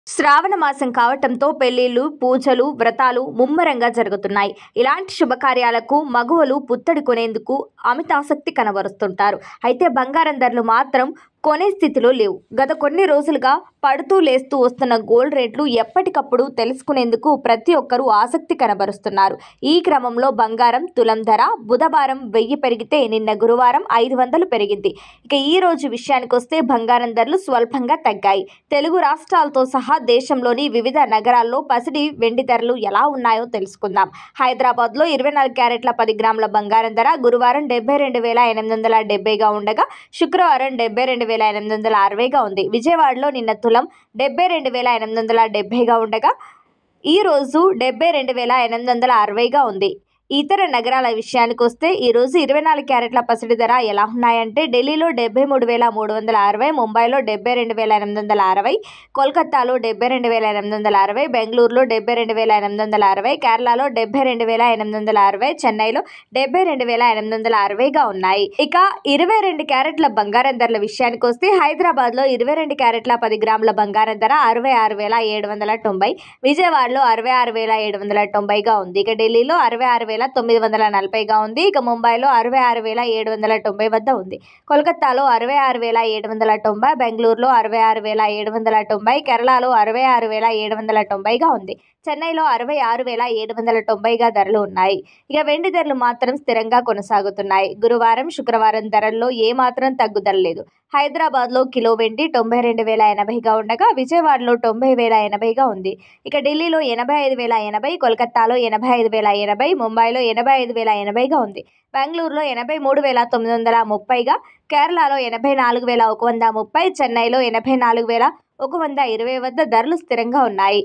శ్రావణ మాసం కావటంతో పెళ్లిళ్లు, పూజలు, వ్రతాలు ముమ్మరంగా జరుగుతున్నాయి. ఇలాంటి శుభకార్యాలకు మగువలు పుత్తడి కొనేందుకు అమితాసక్తి కనబరుస్తుంటారు. అయితే బంగారం ధరలు మాత్రం కొనే స్థితిలో లేవు. గత కొన్ని రోజులుగా పడుతూ లేస్తూ వస్తున్న గోల్డ్ రేట్లు ఎప్పటికప్పుడు తెలుసుకునేందుకు ప్రతి ఒక్కరూ ఆసక్తి కనబరుస్తున్నారు. ఈ క్రమంలో బంగారం తులం ధర బుధవారం 1000 పెరిగితే నిన్న గురువారం 500 పెరిగింది. ఇక ఈ రోజు విషయానికొస్తే బంగారం ధరలు స్వల్పంగా తగ్గాయి. తెలుగు రాష్ట్రాలతో సహా దేశంలోని వివిధ నగరాల్లో పసిడి, వెండి ధరలు ఎలా ఉన్నాయో తెలుసుకుందాం. హైదరాబాద్లో 24 క్యారెట్ల 10 గ్రాముల బంగారం ధర గురువారం 72,870గా ఉండగా శుక్రవారం 72,860గా ఉంది. విజయవాడలో నిన్న తులం 72,870గా ఉండగా ఈ రోజు 72,860గా ఉంది. ఇతర నగరాల విషయానికొస్తే ఈరోజు 24 క్యారెట్ల పసిడి ధర ఎలా ఉన్నాయంటే ఢిల్లీలో 73,360, ముంబైలో 72,860, కోల్కతాలో 72,860, బెంగళూరులో 72,860, కేరళలో 72,860, చెన్నైలో 72,860గా ఉన్నాయి. ఇక 22 క్యారెట్ల బంగారం ధరల విషయానికొస్తే హైదరాబాద్లో 22 క్యారెట్ల 10 గ్రాముల బంగారం ధర 66,790, విజయవాడలో 66,790గా ఉంది. ఇక ఢిల్లీలో 66,940గా ఉంది. ఇక ముంబైలో 66,790 వద్ద ఉంది. కోల్కతాలో 66,790, బెంగళూరులో 66,790, కేరళలో 66,790గా ఉంది. చెన్నైలో 66,790గా ధరలు ఉన్నాయి. ఇక వెండి ధరలు మాత్రం స్థిరంగా కొనసాగుతున్నాయి. గురువారం, శుక్రవారం ధరల్లో ఏమాత్రం తగ్గుదల లేదు. హైదరాబాద్లో కిలో వెండి 92,080గా ఉండగా విజయవాడలో 90,080గా ఉంది. ఇక ఢిల్లీలో 85,080, కోల్కతాలో 85,080, ముంబైలో 85,080గా ఉంది. బెంగళూరులో 83,930గా, కేరళలో 84,130, చెన్నైలో 84,120 వద్ద ధరలు స్థిరంగా ఉన్నాయి.